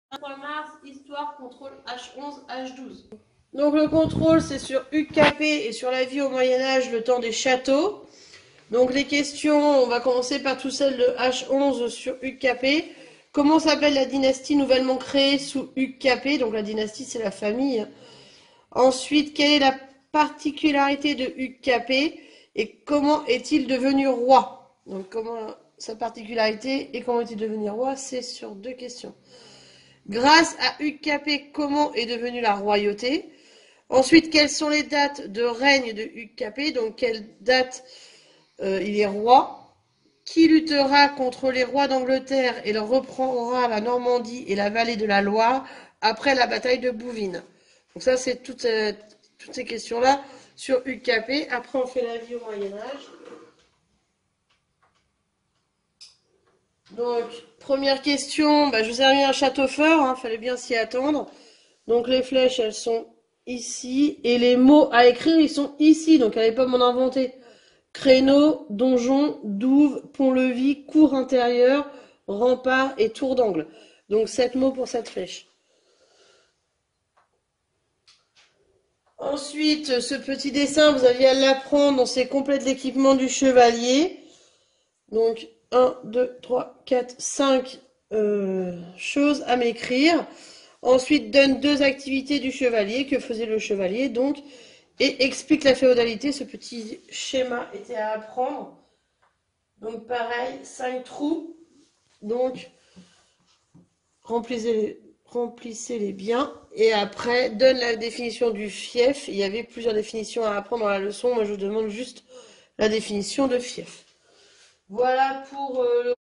3 mars, histoire, contrôle H11, H12. Donc le contrôle, c'est sur UKP et sur la vie au Moyen-Âge, le temps des châteaux. Donc les questions, on va commencer par tout celle de H11 sur UKP. Comment s'appelle la dynastie nouvellement créée sous UKP? Donc la dynastie, c'est la famille. Ensuite, quelle est la particularité de UKP et comment est-il devenu roi? Donc comment sa particularité et comment est-il devenu roi, c'est sur deux questions. Grâce à UKP, comment est devenue la royauté? Ensuite, quelles sont les dates de règne de UKP? Donc, quelle date il est roi? Qui luttera contre les rois d'Angleterre et leur reprendra la Normandie et la vallée de la Loire après la bataille de Bouvines? Donc ça, c'est toutes ces questions-là sur UKP. Après, on fait la vie au Moyen-Âge. Donc, première question, bah, je vous ai mis un château fort, hein, fallait bien s'y attendre. Donc les flèches, elles sont ici. Et les mots à écrire, ils sont ici. Donc elle n'allait pas m'en inventer. Créneau, donjon, douve, pont-levis, cour intérieure, rempart et tour d'angle. Donc 7 mots pour cette flèche. Ensuite, ce petit dessin, vous aviez à l'apprendre. C'est complète l'équipement du chevalier. Donc 1, 2, 3, 4, 5 choses à m'écrire. Ensuite, donne deux activités du chevalier. Que faisait le chevalier, donc, et explique la féodalité. Ce petit schéma était à apprendre. Donc, pareil, 5 trous. Donc, remplissez-les bien. Et après, donne la définition du fief. Il y avait plusieurs définitions à apprendre dans la leçon. Moi, je vous demande juste la définition de fief. Voilà pour le